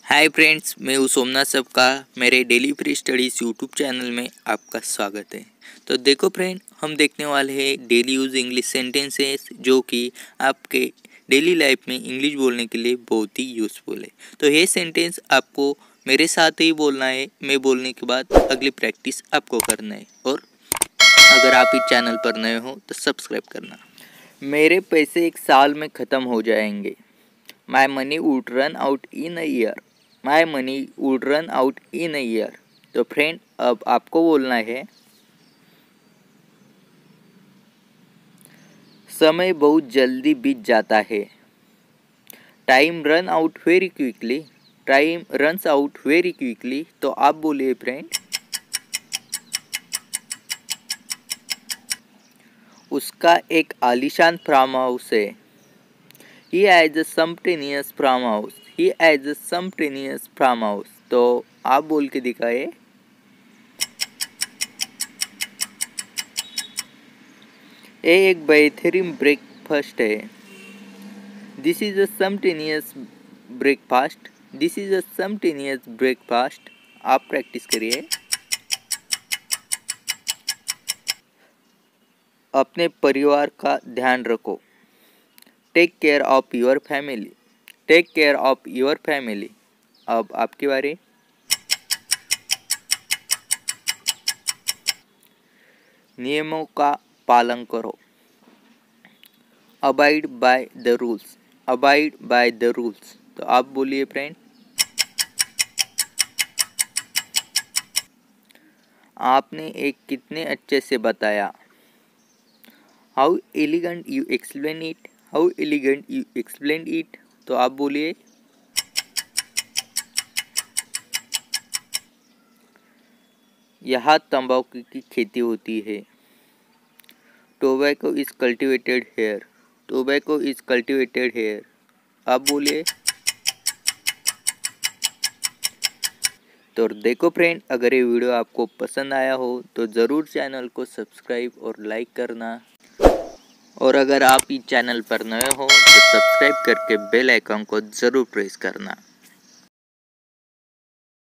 Hi friends, मैं हूँ सोमनाथ सबका। मेरे daily free studies YouTube channel में आपका स्वागत है। तो देखो फ्रेंड, हम देखने वाले हैं डेली यूज इंग्लिश सेंटेंसेस जो कि आपके डेली लाइफ में इंग्लिश बोलने के लिए बहुत ही यूज़फुल है। तो ये सेंटेंस आपको मेरे साथ ही बोलना है। मैं बोलने के बाद अगली प्रैक्टिस आपको करना है। और अगर आप इस चैनल पर नए हो तो सब्सक्राइब करना। मेरे पैसे एक साल में ख़त्म हो जाएंगे। My money would run out in a year. My money would run out in a year. तो फ्रेंड, अब आपको बोलना है समय बहुत जल्दी बीत जाता है। Time run out very quickly. Time runs out very quickly. तो आप बोलिए फ्रेंड, उसका एक आलीशान फार्म हाउस है। He has a sumptuous farm house. He has a sumptuous farm house. तो आप बोल के दिखाए, ये एक बेहतरीन ब्रेकफास्ट है। This is a sumptuous breakfast. This is a sumptuous breakfast. आप प्रैक्टिस करिए। अपने परिवार का ध्यान रखो। Take care of your family. Take care of your family. अब आपकी बारी। नियमों का पालन करो। Abide by the rules. Abide by the rules. तो आप बोलिए फ्रेंड, आपने एक कितने अच्छे से बताया। How elegant you explain it. How elegant you explain it. तो आप बोलिए, यहाँ तंबाकू की खेती होती है। Tobacco is cultivated here. Tobacco is cultivated here. आप बोलिए। तो देखो फ्रेंड, अगर ये वीडियो आपको पसंद आया हो तो ज़रूर चैनल को सब्सक्राइब और लाइक करना। और अगर आप इस चैनल पर नए हो तो सब्सक्राइब करके बेल आइकन को ज़रूर प्रेस करना।